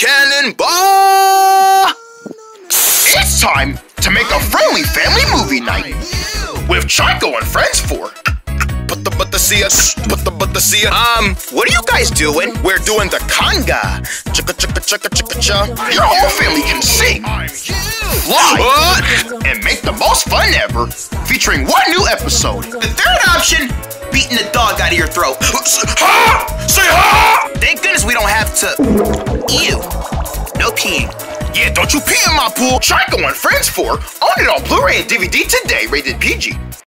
Cannonball! It's time to make a friendly family movie night with Canco and friends for. What are you guys doing? We're doing the conga. Chicka chicka chicka chicka cha. Your whole family can sing, fly, and make the most fun ever. Featuring one new episode. The third option, beating the dog out of your throat. Ha! Say ha! Thank goodness we don't have to. Ew. No peeing. Yeah, don't you pee in my pool. Canco and friends for. Own it on Blu-ray and DVD today. Rated PG.